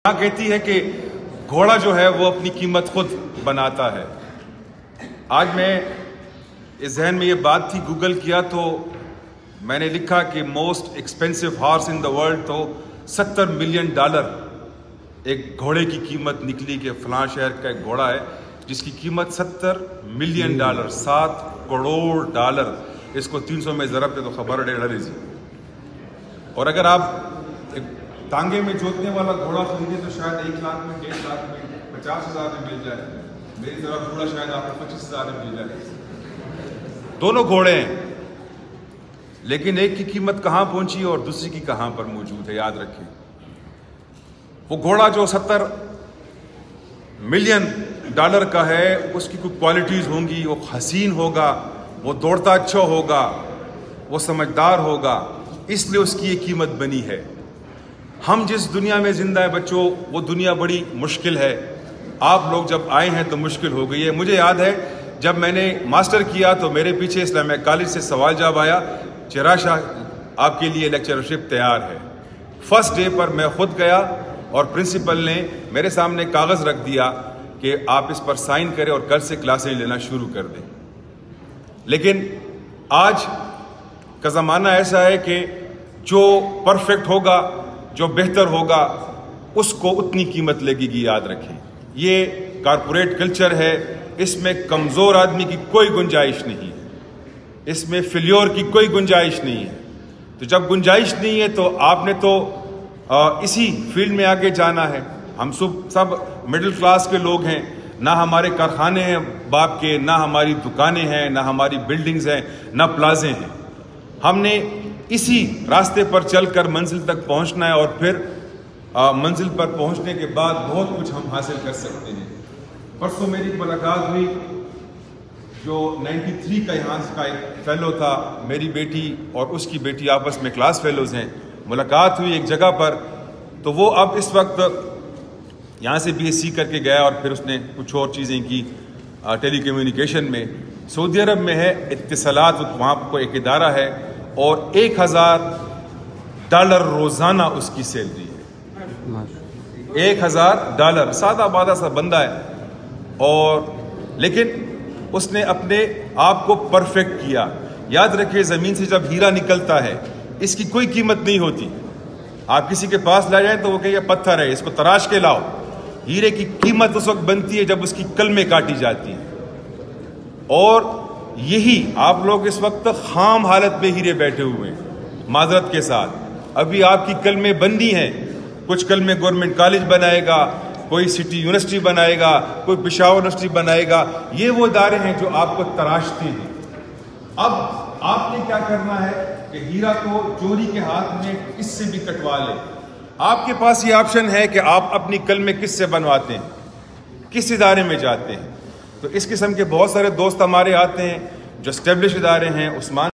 کہتی ہے کہ گھوڑا جو ہے وہ اپنی قیمت خود بناتا ہے۔ آج میں اس ذہن میں یہ بات تھی، گوگل کیا تو میں نے لکھا کہ most expensive horse in the world, تو $70 ملین ایک گھوڑے کی قیمت نکلی کہ فلاں شہر کا ایک گھوڑا ہے جس کی قیمت $70 ملین، $7 کروڑ۔ اس کو 300 میں ضرب دے تو خبر ڈے جی۔ اور اگر آپ ایک ٹانگے میں جوتنے والا گھوڑا خریدے تو شاید 1 لاکھ میں، 1.5 لاکھ میں، 50,000 میں مل جائے۔ میری طرف گھوڑا شاید آپ کو 25,000 میں مل جائے۔ دونوں گھوڑے ہیں، لیکن ایک کی قیمت کہاں پہنچی اور دوسری کی کہاں پر موجود ہے، یاد رکھیں۔ وہ گھوڑا جو $70 ملین کا ہے، اس کی کچھ کوالٹیز ہوں گی، وہ حسین ہوگا، وہ دوڑتا اچھا ہوگا، وہ سمجھدار ہوگا، اس لیے اس کی یہ قیمت بنی ہے۔ ہم جس دنیا میں زندہ ہیں بچوں، وہ دنیا بڑی مشکل ہے۔ آپ لوگ جب آئے ہیں تو مشکل ہو گئی ہے۔ مجھے یاد ہے جب میں نے ماسٹر کیا تو میرے پیچھے اسلامیہ کالج سے سوال جواب آیا، چرا شاہ آپ کے لیے لیکچرشپ تیار ہے۔ فرسٹ ڈے پر میں خود گیا اور پرنسپل نے میرے سامنے کاغذ رکھ دیا کہ آپ اس پر سائن کریں اور کل سے کلاسیں لینا شروع کر دیں۔ لیکن آج کا زمانہ ایسا ہے کہ جو پرفیکٹ ہوگا، جو بہتر ہوگا، اس کو اتنی قیمت لگے گی، یاد رکھیں۔ یہ کارپوریٹ کلچر ہے، اس میں کمزور آدمی کی کوئی گنجائش نہیں ہے، اس میں فیلیور کی کوئی گنجائش نہیں ہے۔ تو جب گنجائش نہیں ہے تو آپ نے تو اسی فیلڈ میں آگے جانا ہے۔ ہم سب مڈل کلاس کے لوگ ہیں، نہ ہمارے کارخانے ہیں باپ کے، نہ ہماری دکانیں ہیں، نہ ہماری بلڈنگز ہیں، نہ پلازے ہیں۔ ہم نے اسی راستے پر چل کر منزل تک پہنچنا ہے، اور پھر منزل پر پہنچنے کے بعد بہت کچھ ہم حاصل کر سکتے ہیں۔ پرسوں میری ملاقات ہوئی جو 93 کا یہاں کا ایک فیلو تھا، میری بیٹی اور اس کی بیٹی آپس میں کلاس فیلوز ہیں۔ ملاقات ہوئی ایک جگہ پر، تو وہ اب اس وقت یہاں سے BSc کر کے گیا اور پھر اس نے کچھ اور چیزیں کی ٹیلی کمیونیکیشن میں۔ سعودی عرب میں ہے اتصالات، وہاں کو ایک ادارہ ہے، اور $1,000 روزانہ اس کی سیلری ہے۔ $1,000، سادہ بادہ سا بندہ ہے، اور لیکن اس نے اپنے آپ کو پرفیکٹ کیا۔ یاد رکھیے، زمین سے جب ہیرا نکلتا ہے اس کی کوئی قیمت نہیں ہوتی۔ آپ کسی کے پاس لے جائیں تو وہ کہ یہ پتھر ہے، اس کو تراش کے لاؤ۔ ہیرے کی قیمت اس وقت بنتی ہے جب اس کی کلمیں کاٹی جاتی ہیں، اور یہی آپ لوگ اس وقت خام حالت میں ہیرے بیٹھے ہوئے ہیں، معذرت کے ساتھ۔ ابھی آپ کی کلمیں بننی ہیں، کچھ کلمیں گورنمنٹ کالج بنائے گا، کوئی سٹی یونیورسٹی بنائے گا، کوئی پشاور یونیورسٹی بنائے گا۔ یہ وہ ادارے ہیں جو آپ کو تراشتے ہیں۔ اب آپ نے کیا کرنا ہے کہ ہیرا کو چوری کے ہاتھ میں کس سے بھی کٹوا لے۔ آپ کے پاس یہ آپشن ہے کہ آپ اپنی کلمیں کس سے بنواتے ہیں، کس ادارے میں جاتے ہیں۔ تو اس قسم کے بہت سارے دوست ہمارے آتے ہیں جو اسٹیبلش ادارے ہیں۔ عثمان